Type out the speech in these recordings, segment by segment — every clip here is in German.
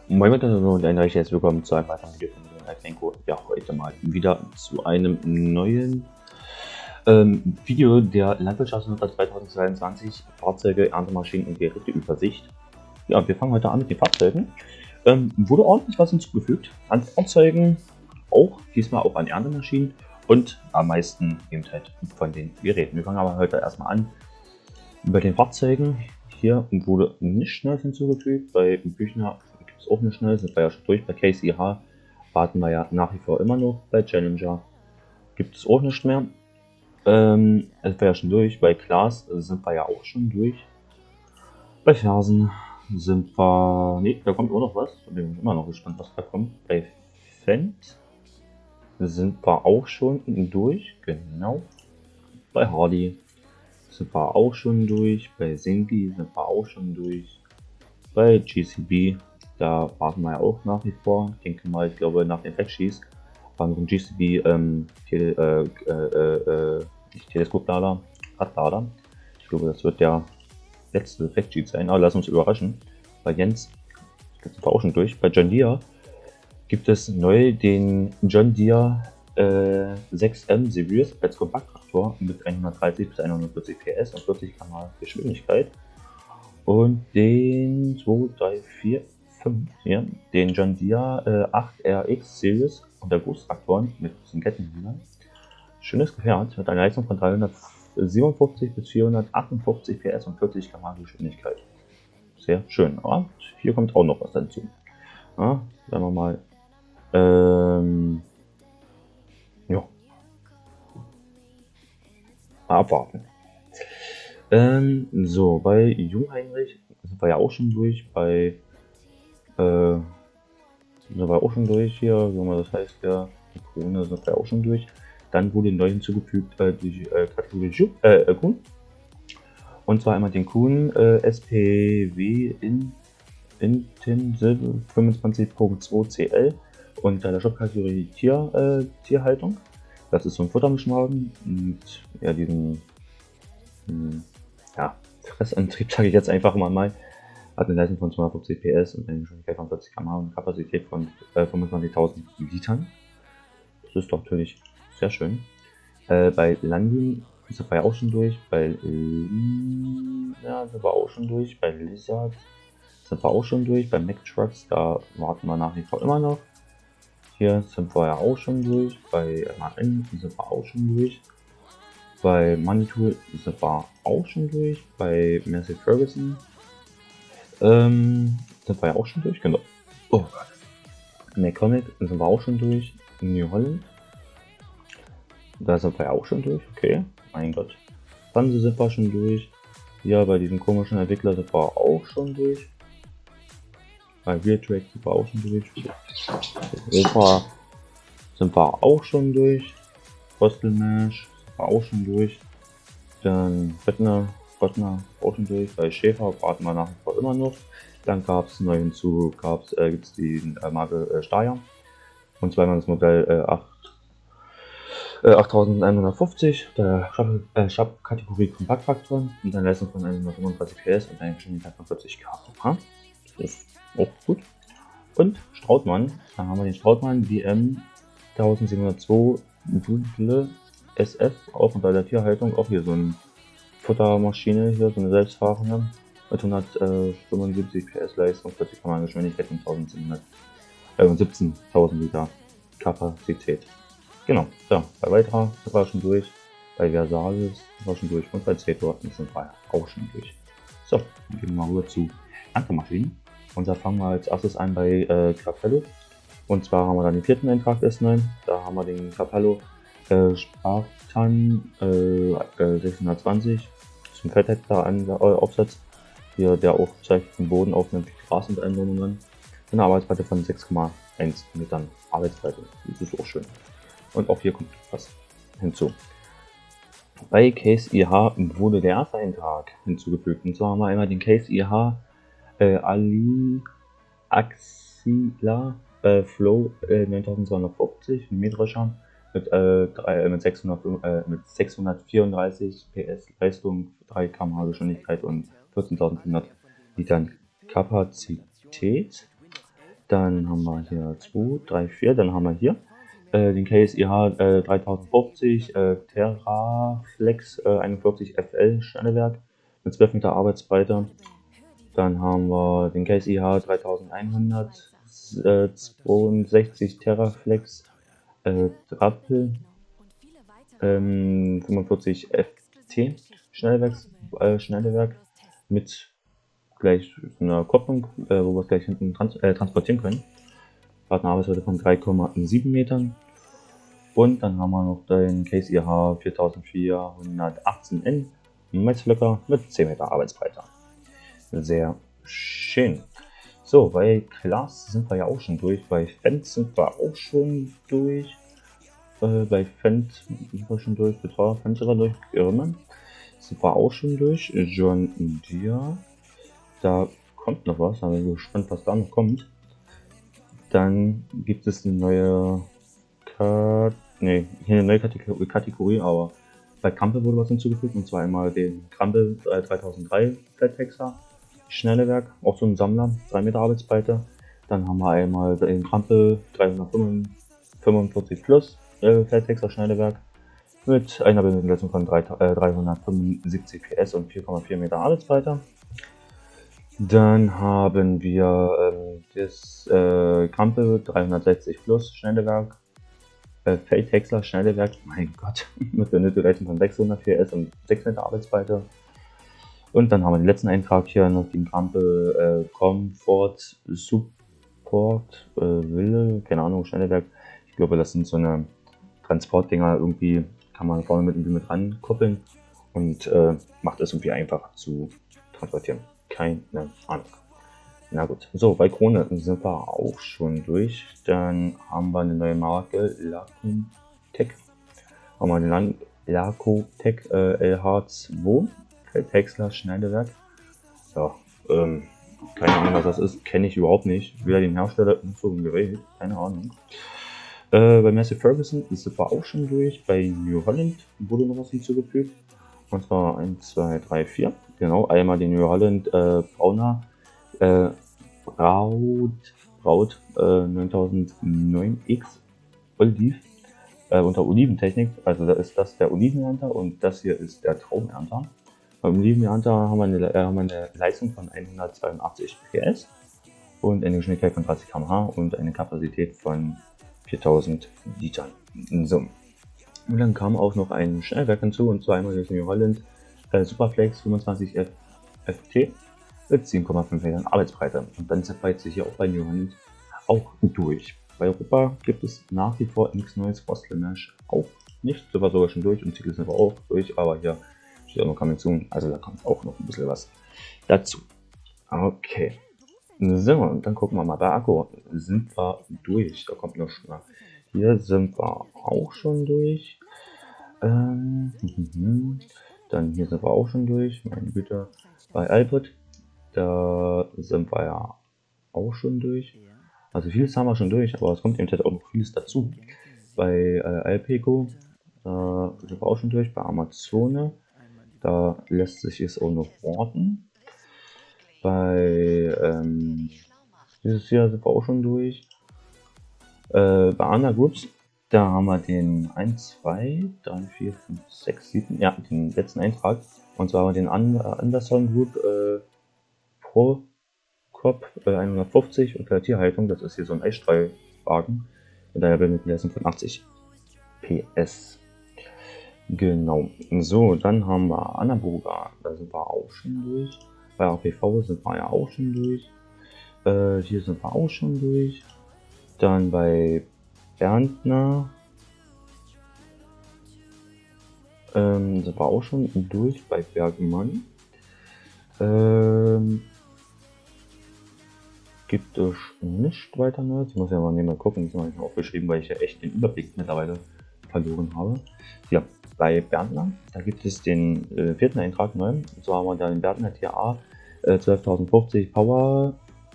Moin miteinander und ein recht herzlich willkommen zu einem weiteren Video von mir, Alfenko. Ja, heute mal wieder zu einem neuen Video der Landwirtschaftsnummer 2022 Fahrzeuge, Erntemaschinen und Geräteübersicht. Ja, wir fangen heute an mit den Fahrzeugen. Wurde ordentlich was hinzugefügt an Fahrzeugen, auch diesmal auch an Erntemaschinen und am meisten eben halt von den Geräten. Wir fangen aber heute erstmal an bei den Fahrzeugen. Hier wurde nicht Neues hinzugefügt, bei Büchner gibt es auch nicht Neues, das war ja schon durch. Bei Case IH warten wir ja nach wie vor immer noch. Bei Challenger gibt es auch nicht mehr. Es war ja schon durch. Bei Klaas sind wir ja auch schon durch. Bei Fersen sind wir. Ne, da kommt auch noch was. Ich bin immer noch gespannt, was da kommt. Bei Fendt sind wir auch schon durch. Genau. Bei Hardy sind wir auch schon durch. Bei Zinky sind wir auch schon durch. Bei GCB, da warten wir ja auch nach wie vor. Ich denke mal, ich glaube nach den Factsheets war noch ein GCB nicht Teleskoplader, Radlader. Ich glaube, das wird der letzte Factsheet sein, aber lass uns überraschen. Bei Jens sind wir auch schon durch. Bei John Deere gibt es neu den John Deere 6M Series als Kompakttraktor mit 130 bis 140 PS und 40 km/h Geschwindigkeit. Und den 2, 3, 4, 5 hier, den John Deere 8RX Series und der Großtraktoren mit diesen Kettenhändlern. Schönes Gefährt mit einer Leistung von 357 bis 458 PS und 40 km/h Geschwindigkeit. Sehr schön. Aber hier kommt auch noch was dazu. Ja, sagen wir mal. Ja. Mal abwarten. So, bei Jungheinrich sind wir ja auch schon durch. Sind wir auch schon durch hier. Das heißt ja, die Krone sind wir auch schon durch. Dann wurde neu hinzugefügt die Kategorie Kuhn. Und zwar einmal den Kuhn SPW Intensive 25.2 CL und der Shop-Kategorie Tierhaltung. Das ist so ein Futtermischwagen mit ja, diesen Fressantrieb, sage ich jetzt einfach mal. Hat eine Leistung von 250 PS und eine Geschwindigkeit von 40 km/h und eine Kapazität von 25.000 Litern. Das ist doch natürlich sehr schön. Bei Landin sind wir ja auch schon durch. Bei sind wir auch schon durch. Bei Lizard sind wir auch schon durch. Bei Mack Trucks, da warten wir nach wie vor immer noch. Hier sind wir ja auch schon durch. Bei MAN sind wir auch schon durch. Bei Moneytool sind wir auch schon durch. Bei Massey Ferguson sind wir ja auch schon durch. Genau. Oh Gott. McCormick sind wir auch schon durch. New Holland. Da sind wir ja auch schon durch. Okay. Mein Gott. Fanse sind wir schon durch. Ja, bei diesem komischen Entwickler sind wir auch schon durch. Bei Realtrack sind wir auch schon durch. Europa sind wir auch schon durch. Postelmesh sind wir auch schon durch. Dann Bettner auch schon durch. Bei Schäfer warten wir nach wie vor immer noch. Dann gab es neu hinzu, gibt es die Marke Steyr. Und zweimal das Modell 8150, der Shop-Kategorie Kompakttraktoren mit einer Leistung von 135 PS und einer Geschwindigkeit von 40 km/h. Das ist auch gut. Und Strautmann, da haben wir den Strautmann DM 1702 Double SF, auch unter der Tierhaltung, auch hier so eine Futtermaschine, hier so eine selbstfahrende mit 175 PS Leistung, 40 km/h Geschwindigkeit und 17.000 Liter Kapazität. Genau, ja, bei Weitra sind wir schon durch, bei Versalis sind wir schon durch und bei Zetor sind wir auch schon durch. So, dann gehen wir mal rüber zu Erntemaschinen. Und da fangen wir als erstes an bei Capello. Und zwar haben wir dann den vierten Eintrag S9. Da haben wir den Capello Spartan 620 zum Feldhektar Aufsatz. Hier der auch zeigt den Boden aufnimmt, Gras und Einwohnungen. Eine Arbeitsbreite von 6,1 Metern Arbeitsbreite. Das ist auch schön. Und auch hier kommt was hinzu. Bei Case IH wurde der erste Eintrag hinzugefügt. Und zwar haben wir einmal den Case IH Ali Axila Flow 9250 Mähdrescher mit 634 PS Leistung, 3 km/h Geschwindigkeit und 14.500 Litern Kapazität. Dann haben wir hier 2, 3, 4. Dann haben wir hier den KSIH 3050 Teraflex 41 FL Schnellewerk mit 12 Meter Arbeitsbreite. Dann haben wir den KSIH 3100 62 Teraflex Rappel 45 FT Schnellewerk mit gleich einer Kopplung, wo wir es gleich hinten transportieren können. Hat eine Arbeitsweite von 3,7 Metern. Und dann haben wir noch den KSIH 4418N Meißflöcker mit 10 Meter Arbeitsbreite. Sehr schön. So, bei Class sind wir ja auch schon durch. Bei Fendt sind wir auch schon durch. Bei Fendt sind wir schon durch. Betreuer Fendt sind wir durch. Irrmann sind wir auch schon durch. John Deere. Da kommt noch was. Da bin ich gespannt, was da noch kommt. Dann gibt es eine neue Kategorie, aber bei Krampe wurde was hinzugefügt, und zwar einmal den Krampe 3003 Flathexer Schnellewerk, auch so ein Sammler, 3 Meter Arbeitsbreite. Dann haben wir einmal den Krampe 345 Plus Flathexer Schnellewerk mit einer Benutzung von 375 PS und 4,4 Meter Arbeitsbreite. Dann haben wir das Krampe 360 Plus Schnellewerk, Feldhäcksler Schnellewerk, mein Gott, mit einer Leistung von 600 PS und 6 Meter Arbeitsbreite. Und dann haben wir den letzten Eintrag hier noch den Krampe Comfort Support Wille, keine Ahnung, Schnellewerk. Ich glaube, das sind so eine Transportdinger, irgendwie kann man vorne mit rankoppeln und macht es irgendwie einfach zu transportieren. Keine Ahnung. Na gut, so, bei Krone sind wir auch schon durch. Dann haben wir eine neue Marke, Lacotec. Haben wir den Lacotec LH2 Feldhäcksler Schneidewerk. Ja, keine Ahnung, was das ist, kenne ich überhaupt nicht. Weder den Hersteller noch so ein Gerät, keine Ahnung. Bei Massey Ferguson sind wir auch schon durch. Bei New Holland wurde noch was hinzugefügt. Und zwar 1, 2, 3, 4. Genau, einmal den New Holland Brauner Braut 9009X Oliv unter Oliventechnik. Also da ist das der Olivenernter und das hier ist der Traumernter. Beim Olivenernter haben wir eine Leistung von 182 PS und eine Geschwindigkeit von 30 km/h und eine Kapazität von 4000 Litern. So. Und dann kam auch noch ein Schnellwerk hinzu, und zwar einmal das New Holland Superflex 25 FT mit 7,5 Metern Arbeitsbreite. Und dann sind wir jetzt hier auch bei New Holland auch durch. Bei Europa gibt es nach wie vor nichts Neues, Frostlemesh auch nicht. Sind wir sogar schon durch und Ziegel sind wir auch durch, aber hier steht auch noch Kombination, also da kommt auch noch ein bisschen was dazu. Okay. So, und dann gucken wir mal, bei Akku sind wir durch, da kommt noch schon mal. Hier sind wir auch schon durch. Dann hier sind wir auch schon durch, meine Güte. Bei iPod, da sind wir ja auch schon durch. Also vieles haben wir schon durch, aber es kommt eben auch noch vieles dazu. Bei Alpeco, da sind wir auch schon durch. Bei Amazone, da lässt sich es auch noch warten. Bei dieses Jahr sind wir auch schon durch. Bei Ana Groups, da haben wir den 1, 2, 3, 4, 5, 6, 7, ja, den letzten Eintrag. Und zwar den Anderson Group Pro Cop 150 und Tierhaltung. Das ist hier so ein Eisstrahlwagen mit einer Leistung von 80 PS. Genau. So, dann haben wir Annaburger, da sind wir auch schon durch. Bei APV sind wir ja auch schon durch. Hier sind wir auch schon durch. Dann bei Berndner sind wir auch schon durch. Bei Bergmann gibt es nicht weiter Neues. Ich muss ja mal nebenbei gucken, das habe ich mir aufgeschrieben, weil ich ja echt den Überblick mittlerweile verloren habe. Ja, bei Berndner, da gibt es den vierten Eintrag neu. Und zwar haben wir da den Berndner TA 12.050 Power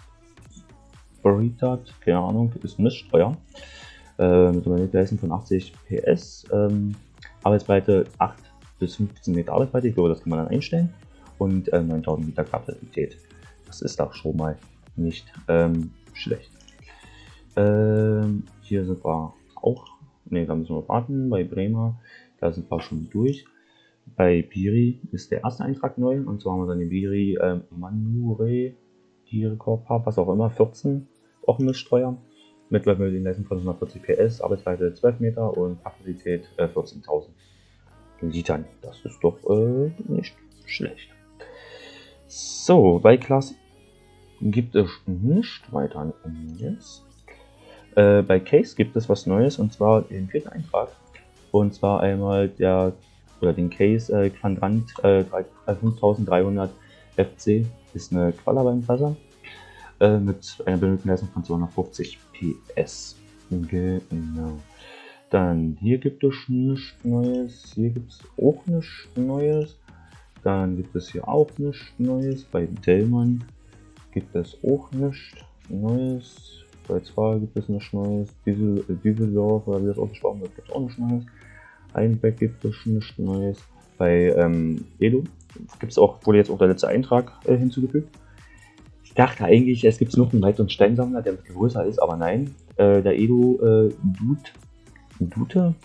Retard, keine Ahnung, ist nicht teuer. Mit einer Leistung von 80 PS, Arbeitsbreite 8 bis 15 Meter Arbeitsbreite, ich glaube, das kann man dann einstellen. Und 9000 Liter Kapazität. Das ist doch schon mal nicht schlecht. Hier sind wir auch, ne, da müssen wir warten, bei Bremer, da sind wir schon durch. Bei Biri ist der erste Eintrag neu, und zwar haben wir dann den Biri Manure, Tierkorpa, was auch immer, 14, auch ein Mischsteuer, mit Leistung von 140 PS, Arbeitsweite 12 Meter und Kapazität 14.000 Litern. Das ist doch nicht schlecht. So, bei Class gibt es nicht weiter Neues. Bei Case gibt es was Neues, und zwar den vierten Eintrag. Und zwar einmal den Case Quadrant 5300 FC ist eine Qualarbeinfasser mit einer benötigten Leistung von 250 PS. Genau. Dann hier gibt es nichts Neues, hier gibt es auch nichts Neues. Dann gibt es hier auch nichts Neues. Bei Dellmann gibt es auch nichts Neues. Bei 2 gibt es nichts Neues. Düsseldorf, oder wie das ausgesprochen wird, gibt es auch nichts Neues. Einbeck gibt es nichts Neues. Bei Edo gibt es auch, wurde jetzt auch der letzte Eintrag hinzugefügt. Ich dachte eigentlich, es gibt noch einen weiteren Steinsammler, der ein bisschen größer ist, aber nein. Der Edo Dute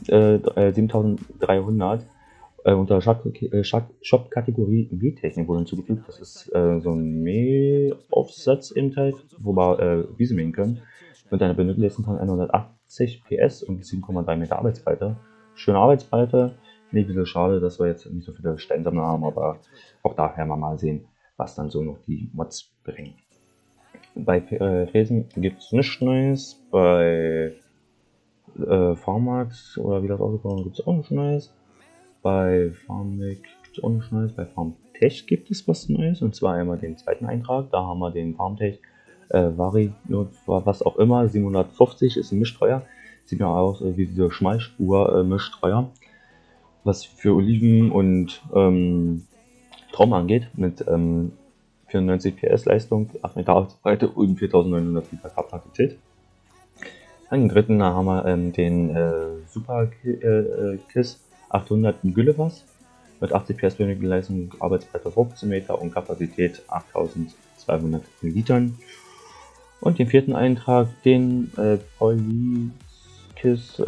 7300 unter Shop-Kategorie W-Technik wurde hinzugefügt. Das ist so ein Mähaufsatz im Teil, wo wir Wiese mähen können. Mit einer benötigten Leistung von 180 PS und 7,3 Meter Arbeitsbreite. Schöne Arbeitsbreite. Finde ich ein bisschen schade, dass wir jetzt nicht so viele Steinsammler haben, aber auch da werden wir mal sehen, was dann so noch die Mods bringen. Bei Fräsen gibt es nichts Neues. Bei Farmax, oder wie das ausgesprochen gibt es auch nichts Neues. Bei Farmec gibt es auch nichts Neues. Bei Farmtech gibt es was Neues, und zwar einmal den zweiten Eintrag. Da haben wir den Farmtech Vari, was auch immer, 750 ist ein Mischstreuer. Sieht ja aus wie diese Schmalspur-Mischstreuer, was für Oliven und Traum angeht, mit 94 PS Leistung, 8 Meter Arbeitsbreite und 4900 Liter Kapazität. Dann den dritten, da haben wir den Super Kiss 800 Güllewas mit 80 PS benötigten Leistung, Arbeitsbreite 15 Meter und Kapazität 8200 Litern. Und den vierten Eintrag, den Polykiss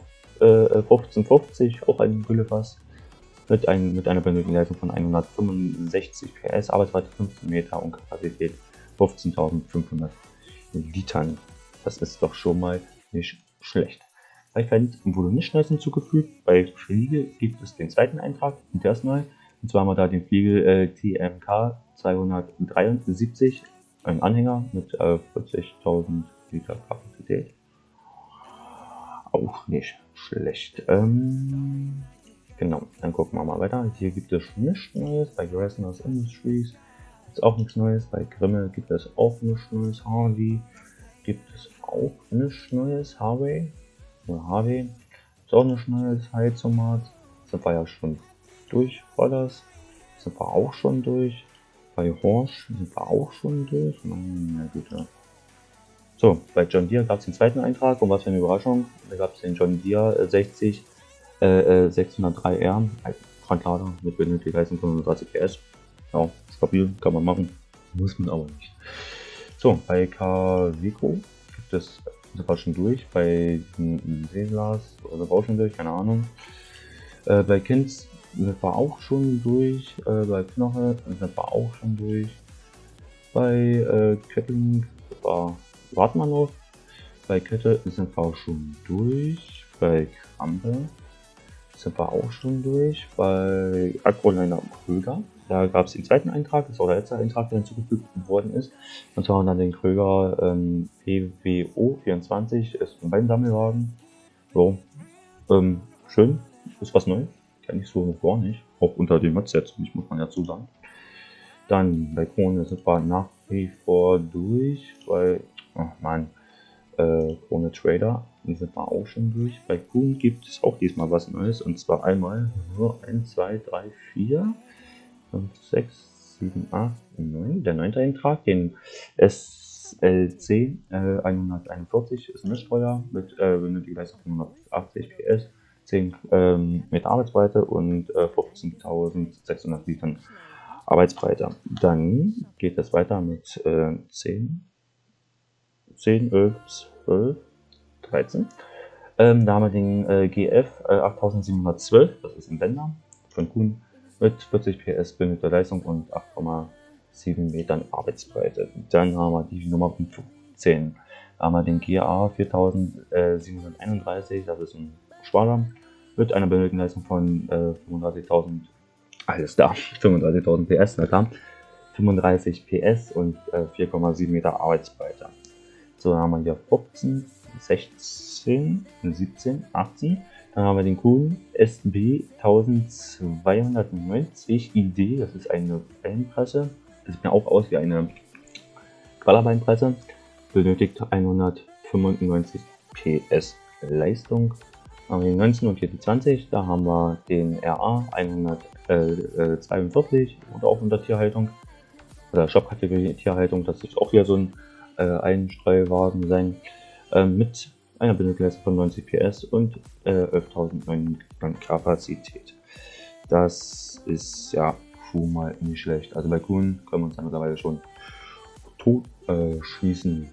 1550, auch ein Güllewas mit einer benötigten Leistung von 165 PS, Arbeitsbreite 15 Meter und Kapazität 15.500 Litern. Das ist doch schon mal nicht schlecht. Bei Fans wurde nicht Neues hinzugefügt. Bei Fliege gibt es den zweiten Eintrag, und der ist neu. Und zwar haben wir da den Fliegel TMK 273, ein Anhänger mit 40.000 Liter Kapazität. Auch nicht schlecht. Genau, dann gucken wir mal weiter. Hier gibt es nichts Neues. Bei Gressners Industries gibt es auch nichts Neues. Bei Grimmel gibt es auch nichts Neues. Harvey gibt es auch nichts Neues. Harvey ist auch nichts Neues. Heizomat sind wir ja schon durch. Vollers sind wir auch schon durch. Bei Horsch sind wir auch schon durch. Meine Güte. So, bei John Deere gab es den zweiten Eintrag, und was für eine Überraschung. Da gab es den John Deere 603R, Frontlader mit benötigter Leistung von 130 PS. Ja, stabil, kann man machen, muss man aber nicht. So, bei Kavico gibt es, sind wir schon durch, bei Seelas sind wir auch schon durch, keine Ahnung. Bei Kinz sind wir auch schon durch, bei Knoche sind wir auch schon durch, bei Kettling warten wir noch, bei Kette sind wir auch schon durch, bei Krampe sind wir auch schon durch, bei Agroliner Kröger, da gab es den zweiten Eintrag, das ist auch der letzte Eintrag, der hinzugefügt worden ist, und zwar dann den Kröger PWO 24, ist ein Weinsammelwagen. So, schön, ist was Neues, kenne ich so noch gar nicht, auch unter den Mods jetzt, muss man dazu sagen. Dann bei Krone sind wir nach wie vor durch, bei Krone Trader, die sind wir auch schon durch. Bei Kuhn gibt es auch diesmal was Neues, und zwar einmal 1, 2, 3, 4, 5, 6, 7, 8, 9, der 9. Eintrag, den SLC 141 ist ein Mischstreuer mit benötigter Leistung von 180 PS, 10 Meter Arbeitsbreite und 15.600 Litern Arbeitsbreite. Dann geht es weiter mit 10 12, 13. Da haben wir den GF 8712, das ist ein Bänder von Kuhn mit 40 PS benötigter Leistung und 8,7 Metern Arbeitsbreite. Dann haben wir die Nummer 15. Da haben wir den GA 4731, das ist ein Schwader mit einer benötigten Leistung von 35.000, alles da, 35.000 PS, na klar, 35 PS und 4,7 Meter Arbeitsbreite. So, dann haben wir hier 15, 16, 17, 18. Dann haben wir den Kuhn SB 1290 ID, das ist eine Beinpresse. Das sieht mir auch aus wie eine Ballerbeinpresse. Benötigt 195 PS Leistung. Dann haben wir den 19 und hier die 20. Da haben wir den RA 142 und auch unter Tierhaltung. Oder Shop-Kategorie Tierhaltung, das ist auch wieder so ein Einstreuwagen sein. Mit einer Benötigungsleistung von 90 PS und 11.900 Kapazität. Das ist ja schon mal nicht schlecht. Also bei Kuhn können wir uns ja mittlerweile schon tot schließen.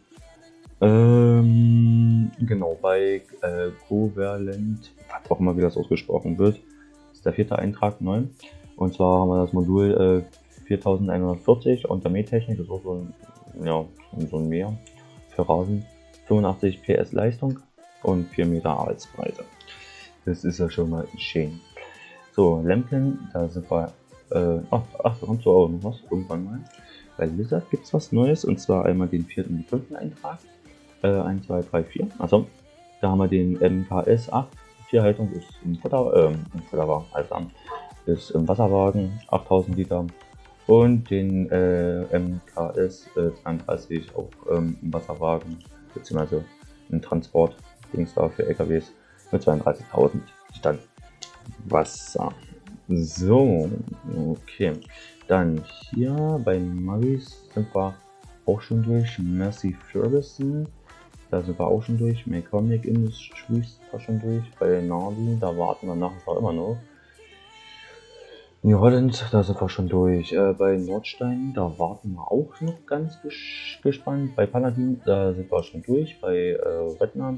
Genau, bei Covalent, was auch immer wie das ausgesprochen wird, ist der 4. Eintrag neu. Und zwar haben wir das Modul 4140 und der Mähtechnik, das ist auch so ein, ja, so ein Mäher für Rasen. 85 PS Leistung und 4 Meter Arbeitsbreite. Das ist ja schon mal schön. So, Lämpchen, da sind wir. Da kommt so auch noch was irgendwann mal. Bei Lizard gibt es was Neues und zwar einmal den 4. und 5. Eintrag. 1, 2, 3, 4. Also, da haben wir den MKS 8. Tierhaltung ist im Futterwagen, also ist im Wasserwagen 8000 Liter. Und den MKS 32 auch im Wasserwagen, beziehungsweise im Transport, Dings da für LKWs mit 32.000 Litern Wasser. So, okay. Dann hier bei Mavis sind wir auch schon durch. Mercy Ferguson, da sind wir auch schon durch. Mechanic Industries war schon durch. Bei Nardi, da warten wir nach wie vor immer noch. New Holland, da sind wir schon durch. Bei Nordstein, da warten wir auch noch ganz gespannt. Bei Paladin, da sind wir schon durch. Bei Redner,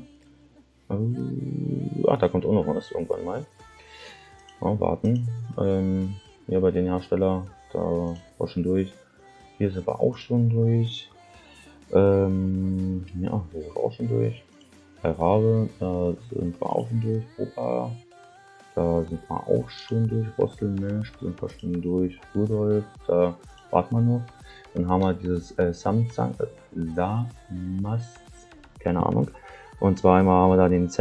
da kommt auch noch was irgendwann mal. Ja, warten. Hier bei den Hersteller, da war schon durch. Hier sind wir auch schon durch. Ja, hier sind wir auch schon durch. Bei Rabe, da sind wir auch schon durch. Opa, da sind wir auch schon durch. Rostelmensch, sind wir schon durch. Rudolf, da warten wir noch. Dann haben wir dieses Samsung Lamas, keine Ahnung. Und zwar einmal haben wir da den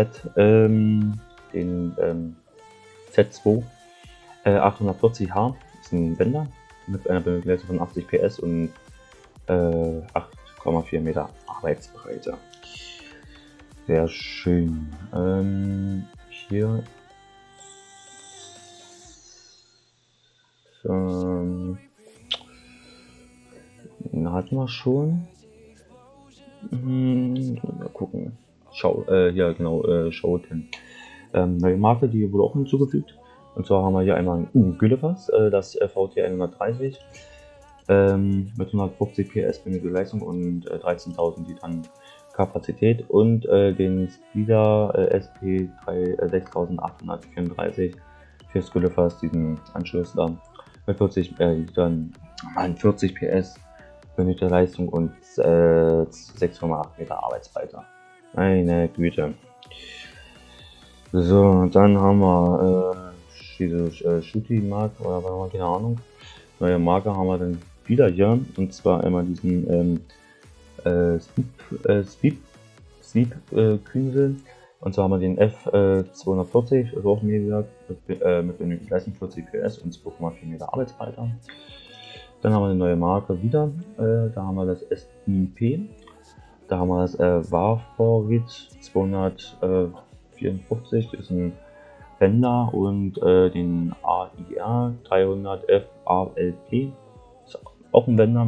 Z2 840H, ist ein Bänder mit einer Benötigungsleistung von 80 PS und 8,4 Meter Arbeitsbreite. Sehr schön. Hier hatten wir schon. Mal gucken. Ja genau, Showten. Neue Marke, die wurde auch hinzugefügt. Und zwar haben wir hier einmal ein Güllefass, das VT 130 mit 150 PS benötigte Leistung und 13.000 Litern Kapazität und den Speeder SP 6834 fürs Güllefass, diesen Anschluss da mit 40 Litern, 40 PS benötigte Leistung und 6,8 Meter Arbeitsbreite. Meine Güte. So, dann haben wir diese Shooty-Marke oder keine Ahnung. Neue Marke haben wir dann wieder hier, und zwar einmal diesen Sweep-Künsel. Und zwar haben wir den F240, also auch ein Mediawerk mit benötigter Leistung 40 PS und 2,4 Meter Arbeitsbreite. Dann haben wir eine neue Marke wieder, da haben wir das SIP, da haben wir das Warforit 254, ist ein Fender, und den AIR 300F ALP, ist auch ein Fender,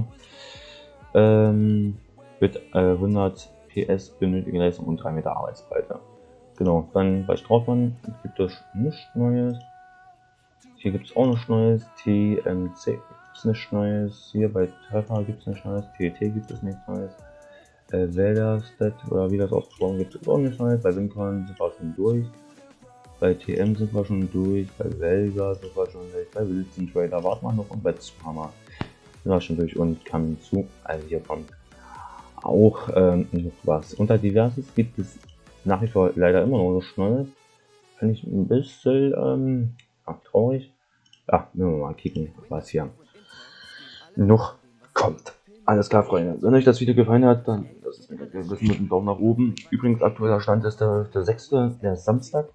mit 100 PS benötigte Leistung und 3 Meter Arbeitsbreite. Genau, dann bei Strautmann gibt es nichts Neues. Hier gibt es auch nichts Neues. TMC gibt es nichts Neues. Hier bei Treffer gibt es nichts Neues. TET gibt es nichts Neues. Wählerstat oder wie das ausgesprochen wird, ist auch nicht nice. Bei Wincon sind wir schon durch. Bei TM sind wir schon durch. Bei Velga sind wir schon durch. Bei Wilson Trader warten wir noch und bei Hammer sind wir schon durch und kann zu. Also hier kommt auch noch was. Unter Diverses gibt es nach wie vor leider immer noch nichts Neues. Finde ich ein bisschen traurig. Ja, wenn wir mal kicken, was hier noch kommt. Alles klar, Freunde. Wenn euch das Video gefallen hat, dann lasst es mir wissen mit einem Daumen nach oben. Übrigens, aktueller Stand ist der 6., der Samstag.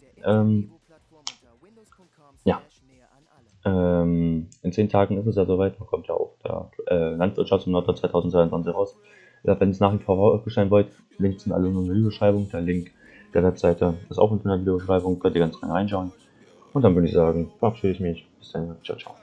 Ja. In 10 Tagen ist es ja soweit. Da kommt ja auch der Landwirtschaftssimulator 2022 raus. Ja, wenn ihr es nach wie vor aufgestellt wollt, Links sind alle in der Videobeschreibung. Der Link der Webseite ist auch in der Videobeschreibung. Könnt ihr ganz gerne reinschauen. Und dann würde ich sagen, verabschiede ich mich. Bis dann. Ciao, ciao.